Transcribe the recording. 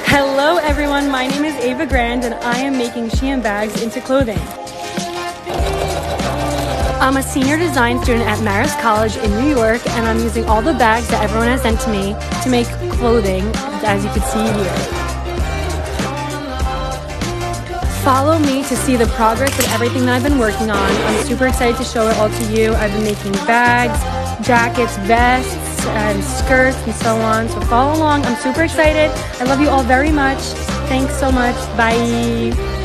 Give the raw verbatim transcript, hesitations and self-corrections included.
Hello everyone, my name is Ava Grand and I am making Shein bags into clothing. I'm a senior design student at Marist College in New York and I'm using all the bags that everyone has sent to me to make clothing, as you can see here. Follow me to see the progress of everything that I've been working on. I'm super excited to show it all to you. I've been making bags, jackets, vests, and skirts and so on, so follow along. I'm super excited. I love you all very much. Thanks so much. Bye.